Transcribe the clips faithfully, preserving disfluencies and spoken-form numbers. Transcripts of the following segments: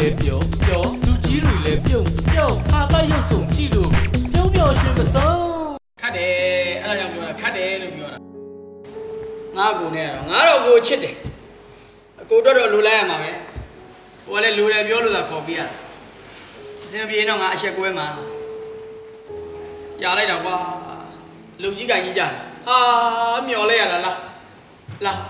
လည်းပြောပြောလူကြီးတွေလည်းပြုံပြုံခါတိုက်ရုပ်စုံကြည့်လို့ပြုံးပြောရွှင်မဆုံးခတ်တယ်အဲ့ဒါကြောင့်ပြောတာခတ်တယ်လို့ပြောတာငါ့ကိုနဲ့ကတော့ငါတော့ကိုချစ်တယ်အကိုတော့တော့လူလိုက်ရမှာပဲဟိုကလည်းလူတယ်ပြောလို့သာခေါ်ပြရအစင်ပြေတော့ငါအချက်ကွဲမှာရလိုက်တော့ကွာလူကြီးကကြီးကြတယ်ဟာမျော်လဲရလားလားလား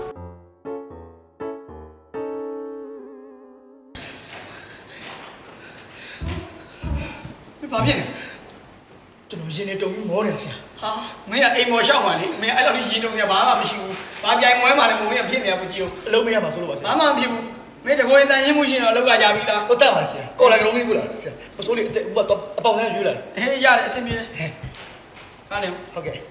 ဘာဖြစ်လဲကျွန်တော်ရင်နေတုံပြီးမောတယ်ဆရာဟာမင်းကအိမ်မော်ရှောက်ပါလေမင်းအဲ့လိုကြီးရင်တုံနေဘာမှမရှိဘူးဘာပြိုင်မွဲမှလည်းမင်းကဖြစ်နေရဘူးကြည့်ဦးအလုံးမရပါဆိုလို့ပါဆရာဘာမှမဖြစ်ဘူးမင်းတကိုယ်တန်ရင်မှုရှိတော့အလောက်ကရပြီလားဟုတ်တယ်ပါဆရာကော်လိုက်လုံးလေးကိုလားဆရာအစိုးလေးအပေါင်နဲ့ရွေးလာတယ်ဟေးရတယ်အဆင်ပြေတယ်ဟာလေဟုတ်ကဲ့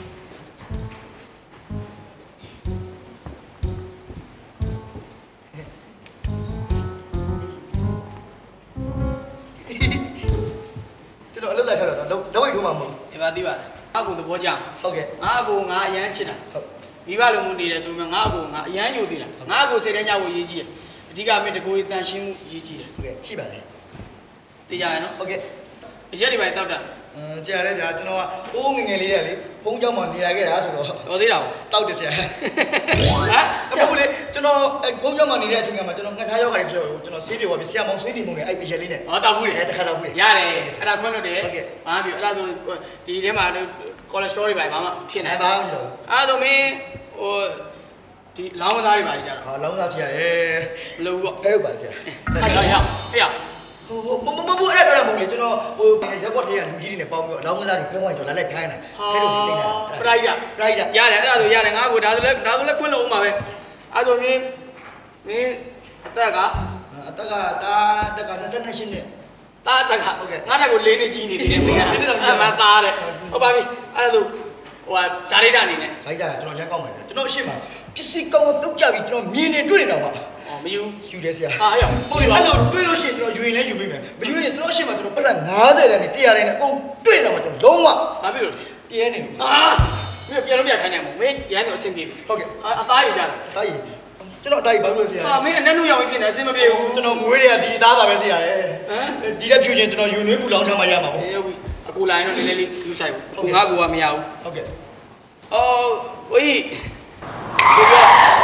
ကျွန်တော်အလုပ်လိုက်ခါတော့လုံးဝထိုးမှာမဟုတ်ဘူးအေးပါသိပါတယ်ငါ့ကိုသဘောကျဟုတ်ကဲ့ငါ့ကိုငါအရန်ချစ်တာဟုတ်မိဘလိုမျိုးနေတယ်ဆိုရင်ငါ့ကိုငါအရန်ယူသေးတာငါ့ကိုစိတ်ထဲညဖို့ရေးကြည့်အဓိကမင်းတကိုယ်တန်ရှင်းမှုရေးကြည့်တယ်ဟုတ်ကဲ့ရှိပါတယ်သိကြရနော်ဟုတ်ကဲ့အရက်တွေပဲတောက်တာအင်းကြာတယ်ဗျာကျွန်တော်ကအိုးငငယ်လေးတဲ့လေဘုံเจ้าမှာနေလာခဲ့တာဆိုတော့တော်သေးတာတောက်တယ်ဆရာဟမ်ဟုတ်လေကျွန်တော်ဘုံเจ้าမှာနေတဲ့အချိန်ကမှကျွန်တော်ငှက်ဖျားရောက်ခါတွေပြောတော့ကျွန်တော်ဆေးပြေပါပြီဆရာမောင်ဆေးတီမုံနဲ့အဲ့အရက်လေးနဲ့ဟောတောက်ဘူးလေတခါတောက်ဘူးလေရတယ်အဲ့ဒါခွန်းလို့တယ်ဟုတ်ကဲ့ဘာပြောအဲ့ဒါဆိုဒီထဲမှာကိုလက်စတရောတွေပါဘာမှဖြစ်နေဘာမှမဖြစ်တော့အဲ့ဒါဆိုမင်းဟိုဒီလောင်းသားတွေပါကြတာဟာလောင်းသားဆရာရေဘလို့ပေါ့အဲ့လိုပါဆရာအဲ့ဒါရအေးရဟိုဟိုမမဘူးအဲ့ဒါတော့မဟုတ်လေကျွန်တော်ဟိုဒီရက်ကွက်တွေကလူကြီးတွေနဲ့ပေါင်းပြီးတော့လောင်းကစားတွေဖုံးဝိုင်းကျွန်တော်လာလိုက်ခိုင်းတာအဲ့လိုသိနေတာပရိုက်တာပရိုက်တာရတယ်အဲ့ဒါဆိုရတယ်ငါ့ကိုဒါဆိုလဲဒါဆိုလဲခွင့်လို့ဦးမှာပဲအဲ့ဆိုမင်းမင်းအသက်ကအသက်ကတာတက်ကနှစ်ရှစ်နှစ်တာတက်ကဟုတ်ကဲ့ငါတက်ကိုလေးနှစ်ကြီးနေတယ်မင်းအဲ့မှာတာတဲ့ဟုတ်ပါပြီအဲ့ဒါဆိုဟိုဟာဇာရိတာအနေနဲ့ဇာရိတာကျွန်တော်ရမ်းကောင်းပါတယ်ကျွန်တော်အရှိမပစ္စည်းကောင်းပြုတ်ကြပြီကျွန်တော်မြင်နေတွေ့နေတာပါအော်မယူယူတယ်ဆရာဟာရဟုတ်ပြီအဲ့လိုတွေ့လို့ရှိရင်ကျွန်တော်ယူရင်လည်းယူပေးမယ်မယူရင်ကျွန်တော်အရှိမကျွန်တော်ပတ်စံငါးဆယ်တန်းနဲ့တရားတိုင်းနဲ့အကုန်တွေ့နေတာမှာကျွန်တော်လုံးဝဘာဖြစ်လို့ပြဲနေလို့ဟာမင်းပြန်လို့ပြခိုင်းနေမှာမင်းရမ်းတော့အဆင်ပြေပြီဟုတ်ကဲ့အသားရည်ကြတယ်အသားရည်ကျွန်တော်အသားရည်ဘာလို့လဲဆရာဟာမင်းအနက်နုရောက်ဖြစ်နေအဆင်မပြေဘူးကျွန်တော်မွေးတွေကဒီအသားပါပဲဆရာရဲ့ဟမ်ဒီလက်ဖြူချင်းကျွန်တော်ယူနေကူလောင်းချမ်းမှရမှာပေါ့အေးဟုတ်ပြီအကူလိုင်းတော့နည်းနည်းလေးယူဆိုင်ဘူးကိုငါကူကမရဘူးဟုတ်ကဲ့အော်ဝေးဒီက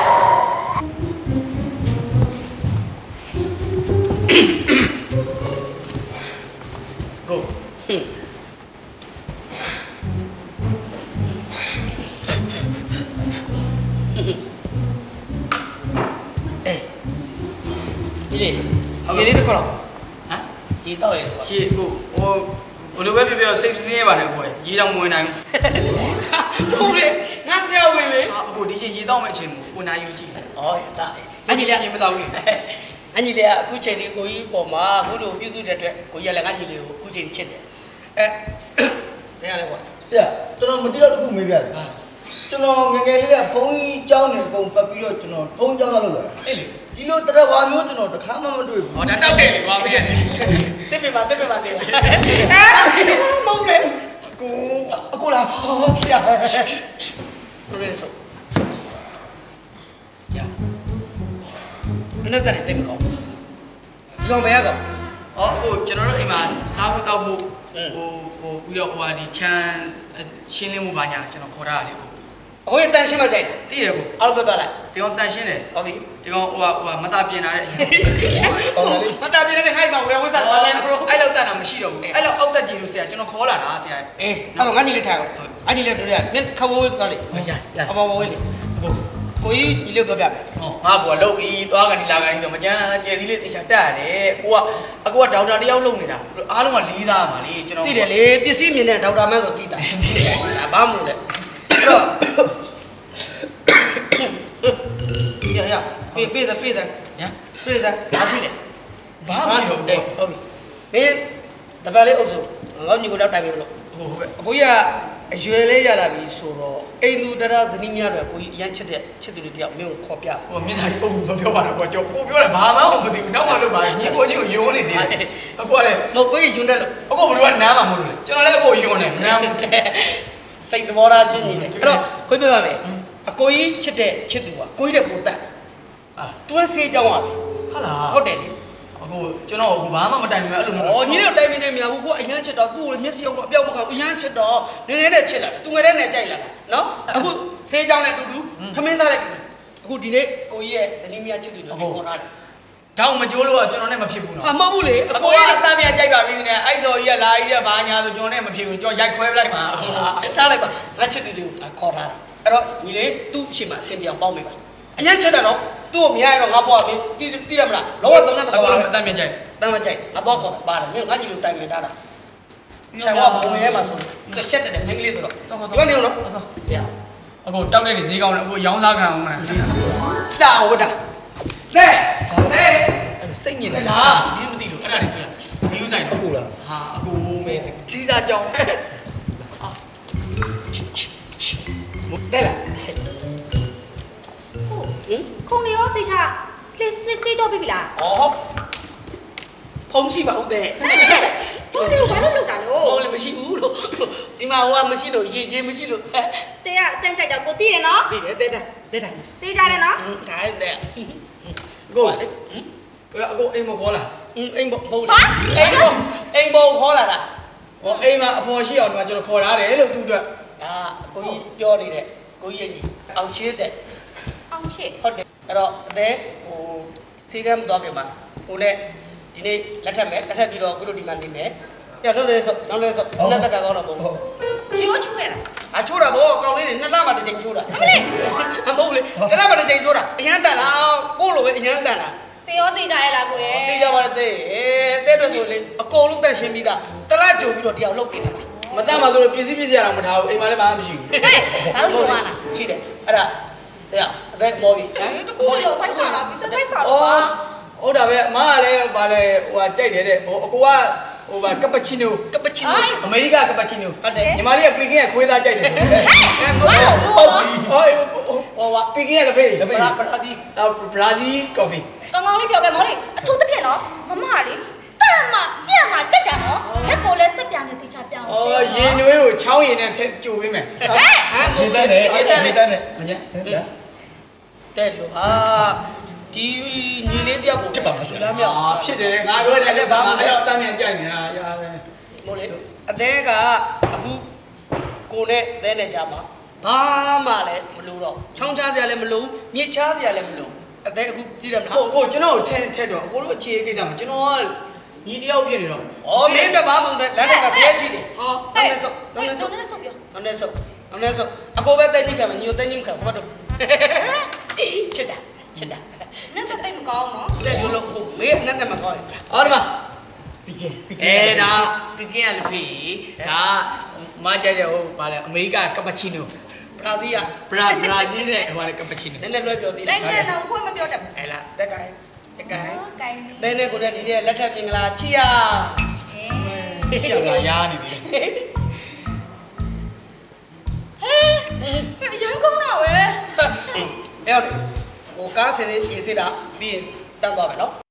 go အေးဒီလေရေလေးတစ်ခေါက်ဟမ်ရေတော့ရေရေကိုဟိုဘယ်လိုပဲပြောပြောစိတ်စင်းရပါတယ်ကိုရေတောင်မဝင်နိုင်ဘူးဟုတ်လေငါဆရာဝင်လေဟာအခုဒီချိန်ရေတော့မဲ့အချိန်ကိုကိုနာယူကြည့်ဩတာအဲ့ဒီလေရေမတော့ဘူးအညီလေးကအခုချိန်ဒီကိုကြီးပေါ်မှာအခုလိုပြုစုတဲ့အတွက်ကိုကြီးကလည်းငါညီလေးကိုအခုချိန်ချစ်တယ်အဲနေရလဲကွာဆရာကျွန်တော်မတိတော့တခုမေးပြတယ်ဟာကျွန်တော်ငငယ်လေးကဘုန်းကြီးကျောင်းနေကုန်ပတ်ပြီးတော့ကျွန်တော်ဘုန်းကျောင်းသားလုပ်လာအေးလေဒီလိုတရဝါမျိုးကျွန်တော်တခါမှမတွေ့ဘူးဟောဒါတောက်တယ်လေကွာမင်းရတယ်တစ်ပြပါတစ်ပြပါတစ်ပါမဟုတ်လေကိုအကိုလားဟောဆရာဘယ်လိုဆိုရမနေ့တည်းတိတ်မကောင်းဒီကောင်ဘယ်ကောင်အော်အခုကျွန်တော်တို့အိမ်မှာစားဖို့တောက်ဖို့ဟိုဟိုပြီးတော့ဟိုဟာဒီချမ်းရှင်းလင်းမှုပါညာကျွန်တော်ခေါ်တာလေအခုတန်ရှင်းမှကြိုက်တယ်တည်တယ်ကိုအောက်တော့လာဒီကောင်တန်ရှင်းတယ်ဟုတ်ပြီဒီကောင်ဟိုဟိုမတာပြင်လာတဲ့အရင်ဟုတ်တယ်လေမတာပြင်တဲ့ဟိုက်မှာဝယ်ဝတ်စားပါဆိုင်ဘရိုအဲ့လောက်တန်တာမရှိတော့ဘူးအဲ့လောက်အောက်တက်ကြည့်လို့ဆရာကျွန်တော်ခေါ်လာတာဆရာအေးအဲ့တော့ငါညီလေးထိုင်အောင်အညီလေးတို့ရမင်းခဝိုးသွားလေရရအပေါ်ပေါ်ဝေးလေကိုကိုကြီးညီလေးပြောပြမယ်ဟောငါကလုတ်ပြီးသွားကန်ဒီလာကန်ဒီဆိုမကြမ်းကျယ်သီးလေးတေချာတက်ရတယ်ကိုကအကိုကဒေါက်တာတယောက်လုံနေတာအားလုံးကလေးသားပါလေကျွန်တော်သိတယ်လေပစ္စည်းမြင်တဲ့ဒေါက်တာမန်းဆိုတီးတာသိတယ်ဒါဘာမှမဟုတ်လေအဲ့တော့ရရပေးပေးတယ်ပေးတယ်ညာပေးတယ်အားရှိလေဘာမှမရှိတော့ဘူးဟုတ်ပြီမင်းတပည့်လေးအုပ်စုငေါ့ညီကိုတော့တိုင်ပြီမလို့ဟုတ်ကဲ့အကိုကြီးကအရွယ်လေးရလာပြီဆိုတော့အိမ်သူတရဇနီးများတွေကိုကြီးအရန်ချစ်တဲ့ချစ်သူတွေတယောက်မင်းကိုခေါ်ပြဟိုမျက်နှာကြီးအုပ်ဘူးမပြောပါတော့ကွာကြောကိုပြောတယ်ဘာမှမသိဘူးနောက်မှလုပ်ပါညီကိုကြီးကိုယုံနေသေးတယ်အကိုကလည်းတော့ကိုကြီးယုံတယ်လို့အကိုဘယ်လိုကနားမှာမလို့လဲကျွန်တော်လည်းအကိုယုံတယ်နားစိတ်သဘောထားချင်းနေတယ်အဲ့တော့ကိုပြောရမယ်အကိုကြီးချစ်တဲ့ချစ်သူကကိုကြီးတဲ့ကိုတတ်အာ तू ဆေးကြောင်းပါပဲဟုတ်လားဟုတ်တယ်လေဩအခုကျွန်တော်ကဘာမှမတိုင်ဘူးအဲ့လိုမျိုးဩညီလေးတိုင်မင်းနေမြဘူးကိုအရန်ချစ်တော့သူ့ကိုမျက်စိရောအပြောက်မကောက်အရန်ချစ်တော့နည်းနည်းနဲ့ချစ်လာသူငယ်တဲ့နဲ့ကြိုက်လာတာနော်အခုဆေးကြောင်းနဲ့တူတူခမင်းစားနဲ့တူတူအခုဒီနေ့ကိုကြီးရဲ့ဇနီးမယားချစ်သူတို့ခေါ်ထားတယ်တောင်းမကြိုးလို့ကျွန်တော်နဲ့မဖြစ်ဘူးနော်အမဟုတ်ဘူးလေအကိုကအသားပြန်ကြိုက်ပါပြီနဲ့အဲ့စော်ကြီးကလာကြီးတဲ့ဘာညာဆိုကျွန်တော်နဲ့မဖြစ်ဘူးကျွန်တော်ရိုက်ခွဲပလိုက်မှာထားလိုက်ပါငါချစ်သူတွေကိုခေါ်ထားတာအဲ့တော့ညီလေးသူ့အချိန်မှာအဆင်ပြေအောင်ပေါက်မိပါအရင်ချက်တာတော့သူ့ကိုမရရတော့ငါဘွားမင်းတိတိရမလားလောကသုံးနဲ့မကောင်းဘူးအသားပြန်ကြိုက်တမ်းမကြိုက်ငါတော့ခေါ်ပါတယ်မင်းငါညီလိုတိုင်မြင်ထားတာခြံဝဘုံရဲမှာဆိုတော့ချက်တယ်မင်းကလေးဆိုတော့ဒီကနေတော့တော့ပြအကိုတောက်တဲ့ဈေးကောင်းတယ်အကိုရောင်းစားခံအောင်လားတာဟုတ်တာတဲ့တဲ့စိတ်ညစ်တယ်လားမင်းမသိလို့အဲ့ဒါတွေပြောတာဒီယူဆိုင်တော့အကူလားဟာအကိုမဲကြီးစားကြောင်းဟာတဲ့လားခုံနေရောတေချာလေးစစ်စစ်ကြောပြပြီလားဩဖုံးရှိပါဦးတဲ့ဖုံးလေးဘာလို့လုပ်တာလို့ဖုံးလည်းမရှိဘူးလို့ဒီမှာဟိုကမရှိလို့ရေရေမရှိလို့တဲကအတန်းကြိုက်တော့ကိုသိတယ်နော်သိတယ်တဲ့တဲ့တဲ့တေးကြတယ်နော်ဒါတဲ့ကိုလေအကိုအိမ်မခေါ်လာအိမ်ဘောဟုတ်လားအိမ်ဘောအိမ်ဘောခေါ်လာတာဟောအိမ်မှာအဖော်ရှိအောင်ဒီမှာကျွန်တော်ခေါ်ထားတယ်လို့သူတို့အာကိုကြီးပြောနေတဲ့ကိုကြီးရဲ့ကြီးအောင်ချစ်တဲ့အောင်ချစ်ဟုတ်တယ်အဲ့တော့အသေးဟိုစီကမ်းမသွားခင်မှာကိုနဲ့ဒီနေ့လက်ထပ်မယ်လက်ထပ်ပြီးတော့ကိုတို့ဒီမှာနေမယ်။ကြောက်တော့လဲဆိုနောက်လဲဆိုလက်တက်ကကောင်းတော့ပေါ့။ရေကိုချိုးရလား။အချိုးတာပေါ့ကောင်းလေးတွေနှစ်လမှတစ်ချိန်ချိုးတာ။အမလေးအမဟုတ်လေတစ်လမှတစ်ချိန်ချိုးတာအရန်တန်တာကိုလိုပဲအရန်တန်တာ။တေရောတေချာရလားကိုရဲ့။တေချာပါလေတေ။အဲတဲ့အတွက်ဆိုလေအကုန်လုံးတက်ရှင်းပြီးသားတစ်လကြိုပြီးတော့တရားလုတ်နေတာလား။မတတ်မှဆိုလို့ပစ္စည်းပစ္စည်းရအောင်မထားဘူးအိမ်မှာလည်းဘာမှမရှိဘူး။ဟဲ့ဘာလို့ချိုးရလား။ရှိတယ်အဲ့ဒါတရားအသက်မောပြီ။အဲတကူလို့ဖိုက်စားလာပြီတက်ဖိုက်စားတော့ပါ။ဟုတ်တာပဲအမကလည်းဗာလဲဟိုဟာကြိုက်တယ်တဲ့ဟိုအကိုကဟိုဗာကပချီနိုကပချီနိုအမေရိကကပချီနိုဟုတ်တယ်ညီမလေးကပီကင်းကခွေးသားကြိုက်တယ်အဲမဟုတ်ဘူးပေါ့စီဟိုဟိုဗာပီကင်းကလည်းဖေးဘရာဘရာဇီနောက်ဘရာဇီကော်ဖီကောင်းကောင်းလေးပြောခဲ့မောင်လေးအထူးသဖြင့်နော်မမလေးတန်မပြတ်မှာကြိုက်တာနော်လက်ကိုလည်းစက်ပြနဲ့တေချာပြောင်းအော်ရင်နွေးကိုချောင်းရင်နဲ့ကြိုပေးမယ်ဟဲ့ဟမ်ဒီတန်းနဲ့ဒီတန်းနဲ့မကျတဲ့လို့ဟာဒီညီလေးတယောက်ကိုဖြစ်ပါမစလားမြောက်ဖြစ်တယ်ငါပြောတယ်အဲ့ဒါဘာမှအဲ့တော့အတန်းမြန်ကြိုက်နေတာရတယ်မို့လေအသေးကအခုကိုနဲ့သဲနဲ့ကြားမှာဘာမှလည်းမလို့တော့ချောင်းချစရာလည်းမလို့မြစ်ချစရာလည်းမလို့အသေးအခုကြည့်တယ်မလားကိုကိုကျွန်တော်ထဲထဲတော့အကိုတို့အခြေကိစ္စမှာကျွန်တော်ကညီတယောက်ဖြစ်နေတော့ဩမင်းတော့ဘာမှမဟုတ်လမ်းတက်ကဇဲရှိတယ်ဟောနောက်နေဆုပ်နောက်နေဆုပ်နောက်နေဆုပ်ပြောနောက်နေဆုပ်နောက်နေဆုပ်အကိုပဲတဲ့ကြီးခံမယ်ညီကိုတဲ့ကြီးမခံဘာလို့ချစ်တာချစ်တာနဲ့တော့တိတ်မကောင်းနော်တဲ့လို့လို့မေးနဲ့နဲ့မကောင်းဟောဒီမှာပီကင်းပီကင်းအဲဒါပီကင်းကလည်းဖေးဒါမကြိုက်တဲ့ဟိုဗာလဲအမေရိကကပချီနိုဘရာဇီးကဘရာဘရာဇီးနဲ့ဟိုဗာလဲကပချီနိုနည်းနည်းလွှဲပြောသေးတယ်နိုင်ငံတော်ခွင့်မပြောတတ်ဘူးဟဲ့လားတက်ကိုင်းတက်ကိုင်းတဲ့နဲ့ကိုနဲ့ဒီနေ့လက်ထပ်ပြင်ကလာချီယာအေးချီယာကရားနေပြီဟဲ့ရန်ကုန်တော့ဝဲအဲ့တော့ဟိုကားစင်ရေးစစ်တာပြီးရင်တန်းသွားမယ်နော်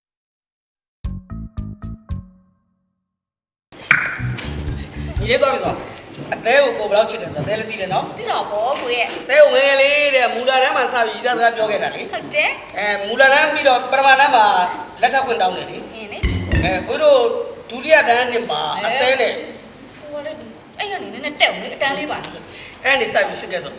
ညီလေးသွားပြီဆိုအသေးကိုကိုဘယ်လောက်ချစ်တယ်ဆိုတော့အသေးလည်းသိတယ်နော်သိတော့ဘောကိုရဲ့အသေးကိုငယ်ငယ်လေးတဲ့မူလာတန်းမှာစပြီးရသစကားပြောခဲ့တာလေဟုတ်တယ်အဲမူလာတန်းပြီးတော့ပထမတန်းမှာလက်ထပ်ခွင့်တောင်းတယ်လေအင်းလေအဲကိုတို့ဒုတိယတန်းနှစ်မှာအသေးနဲ့ဟိုလေအဲ့ရနေနဲ့တက်အောင်လေအတန်းလေးပါအဲ့နေစပြီးဖြစ်ခဲ့ဆို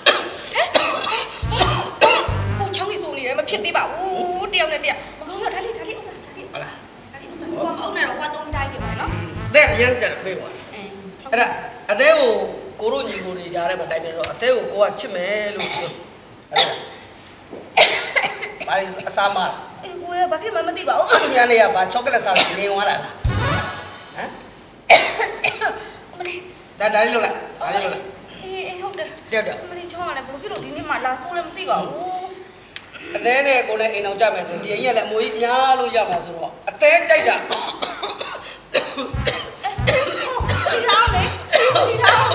ဟိုချောင်းနေဆိုနေတယ်မဖြစ်သေးပါဘူးတယောက်နဲ့တယောက်မကောင်းတော့ဒါလေးဒါလေးအောင်လားဒါလေးဟုတ်လားဒါလေးဟိုမအောင်နဲ့တော့ဟွာသုံးတိုင်းပြပါနော်တဲ့အရင်ကပေးပါအဲ့ဒါအသေးကိုကိုတို့ညီကိုတွေကြားထဲမှာတိုင်နေတော့အသေးကိုကိုကချစ်မယ်လို့ပြောအဲ့ဒါဘာလဲအစားမလားအေးကိုရဘာဖြစ်မှမသိပါဘူးသူများနေရပါချောကလက်စားနေသွားတာလားဟမ်အမလေးဒါဒါလေးလို့လားဒါလေးလို့လားအေးအေးဟုတ်တယ်တက်တယ်အမလေးချောင်းရတယ်ဘလို့ဖြစ်လို့ဒီနေ့မှလာဆိုးလည်းမသိပါဘူးအသေးနဲ့ကိုနဲ့အိမ်အောင်ကြမယ်ဆိုဒီအိမ်ကလည်းအမွေးများလို့ရမှာဆိုတော့အသေးကြိုက်တာဒီထောင်းလေဒီထောင်း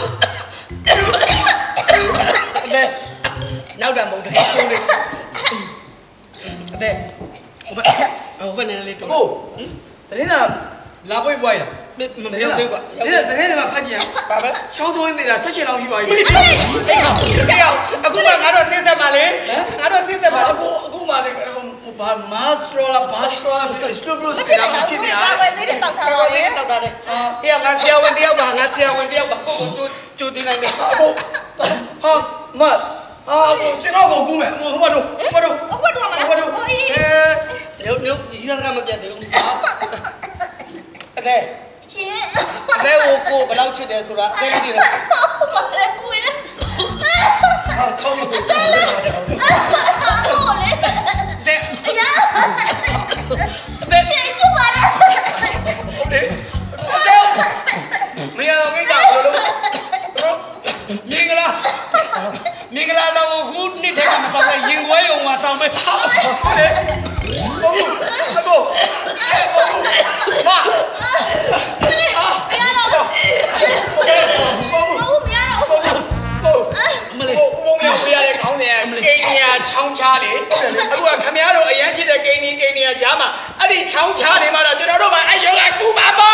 အသေးနောက်တံပုံတစ်ခုလေးအသေးဟိုဘဟိုဘနဲ့လေးတော့ကိုဟင်တရင်သာလာပွေးပွားရလားမပြောသေးကွာတရင်တရင်ကဖတ်ကြည့်ရပါပဲချောင်းသွင်းနေတာဆက်ချင်လောက်ရှိပါပြီအေးဟောအေးဟောအခုမှငါတို့ဆင်းဆက်ပါလေငါတို့ဆင်းဆက်ပါအခုအခုမှလည်းဘာမတ်စထရောလာဘာစထရောလာစထရိုဘလို့စီလာဖြစ်နေတာကာဝယ်သေးတယ်တောက်ထားပါလေတောက်တာလေဟာဟေးငါဆရာဝန်တယောက်ပါငါဆရာဝန်တယောက်ပါကိုကိုကျိုးကျိုးတင်နိုင်မယ်ဟာဟာမတ်အာကိုကျွန်တော်ကိုကူးမယ်ဟိုဟိုဘတို့ဟိုဘတို့အခွတ်တော့မလားဟိုဘတို့အဲညို့ညို့ဒီသားကမပြတ်သေးဘူးဟာအကဲရှင်အကဲကိုကိုဘယ်လောက်ချစ်တယ်ဆိုတာအကဲသိတယ်ဘာလဲကိုရဟာခေါင်းမဆိုးဘူးဟိုလေတဲ့အရာတဲ့ရှင်ချူပါလားဟုတ်တယ်တဲ့မင်းအောင်ကိစ္စဆိုလို့မင်္ဂလာမင်္ဂလာတော့ခုနှစ်ထဲမှာမဆောင်နဲ့ရင်ခွဲရုံမှာဆောင်မယ်ဟုတ်တယ်ဟုတ်ဘူးအကိုဟာမရတော့ဘူးမရတော့ဘူးဟုတ်အမလေးဦးဘုံမြောက်ပြရတဲ့ခေါင်းစဉ်ကကိန်းညာချောင်းချားလေအခုကခမရတို့အရန်ချစ်တဲ့ကိန်းကြီးကိန်းညာကြားမှာအဲ့ဒီချောင်းချားနေမှာတော့ကျွန်တော်တို့ကအဲ့ရုံကကူမှာပါ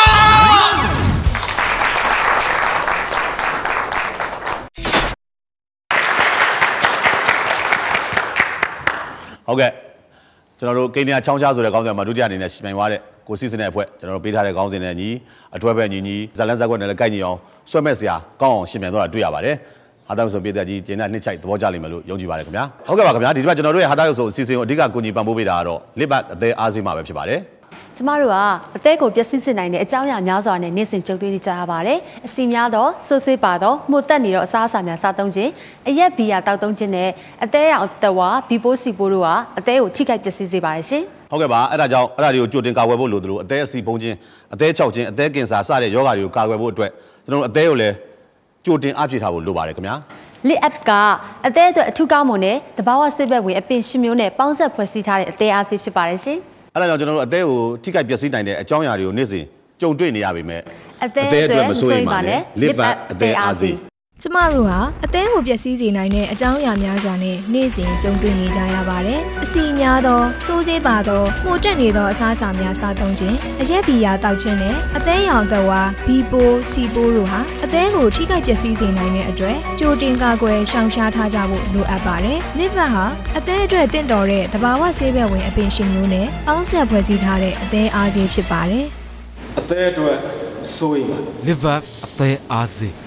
ဟုတ်ကဲ့ကျွန်တော်တို့ကိန်းညာချောင်းချားဆိုတဲ့ခေါင်းစဉ်မှာဒုတိယအနေနဲ့ရှင်ပြိုင်သွားတဲ့ကိုစီစတဲ့အဖွဲ့ကျွန်တော်တို့ပေးထားတဲ့ခေါင်းစဉ်နဲ့ညီအတွဲပဲညီညီဇလန်းဇက်ကွက်နဲ့လည်းကိုက်ညီအောင်ဆွဲမဲ့စရာကောင်းအောင်ရှင်ပြိုင်သွားတာတွေ့ရပါတယ်ဟာတာရုပ်ဆိုပြည်သက်ကြီးကျင်းတဲ့နှစ်ချိုက်သဘောကျလိမ့်မယ်လို့ယုံကြည်ပါတယ်ခင်ဗျာဟုတ်ကဲ့ပါခင်ဗျာဒီတစ်ပတ်ကျွန်တော်တို့ရဲ့ဟာတာရုပ်ဆိုအစီအစဉ်ကိုအဓိကကူညီပံ့ပိုးပေးတာကတော့လစ်ဘတ်အသေးအားစီးမှာပဲဖြစ်ပါတယ်ကျမတို့ကအသေးကိုပျက်စီးစေနိုင်တဲ့အကြောင်းအရာများစွာနဲ့နေ့စဉ်ကြုံတွေ့နေကြရပါတယ်အစီများသောဆိုးဆေးပါသောမှုတ်တက်နေသောအစားအစာများစားသုံးခြင်းအရက်ဘီယာတောက်သုံးခြင်းနဲ့အသေးရောင်တဝါဘီပိုးစီပိုးတို့ကအသေးကိုထိခိုက်ပျက်စီးစေပါတယ်ရှင်ဟုတ်ကဲ့ပါအဲ့ဒါကြောင့်အဲ့ဒါတွေကိုကြိုတင်ကာကွယ်ဖို့လိုသလိုအသေးအစီပုံချင်းအသေးချောက်ချင်းအသေးကင်ဆာစတဲ့ယောဂါတွေကိုကာကွယ်ဖို့အတွက်ကျွန်တော်တို့အသေးကိုလည်းကြိုတင်အားဖြည့်ထားဖို့လိုပါတယ်ခင်ဗျာ Lit app ကအသေးအတွက်အထူးကောင်းမွန်တဲ့တဘာဝစစ်ဘက်ဝင်အပင်ရှင်မျိုးနဲ့ပေါင်းဆက်ဖွဲ့စည်းထားတဲ့အသေးအားစီးဖြစ်ပါတယ်ရှင်။အဲ့ဒါကြောင့်ကျွန်တော်တို့အသေးကိုထိခိုက်ပျက်စီးနိုင်တဲ့အကြောင်းအရာတွေကိုနေ့စဉ်ကြုံတွေ့နေရပါမယ်။အသေးအတွက်မစိုးရိမ်ပါနဲ့ Lit app အသေးအားစီးကျမတို့ဟာအသေးကိုပျက်စီးစေနိုင်တဲ့အကြောင်းအရာများစွာနဲ့နေ့စဉ်ကြုံတွေ့နေကြရပါတယ်။အစီများသောစိုးစေးပါသောမှုတက်နေသောအစားအစာများစားသုံးခြင်းအရက်ဘီယာတောက်ခြင်းနဲ့အသေးရောင်တဝါဘီပိုးစီပိုးတို့ဟာအသေးကိုထိခိုက်ပျက်စီးစေနိုင်တဲ့အတွက်ကြိုတင်ကာကွယ်ရှောင်ရှားထားကြဖို့လိုအပ်ပါတယ်။ Liver ဟာအသေးအတွက်တင့်တော်တဲ့သဘာဝဆေးဘက်ဝင်အပင်ရှင်မျိုးနဲ့ပေါင်းဆက်ဖွဲ့စည်းထားတဲ့အသေးအားစေးဖြစ်ပါတယ်။အသေးအတွက်စိုးရိမ်ပါ Liver အသေးအားစေး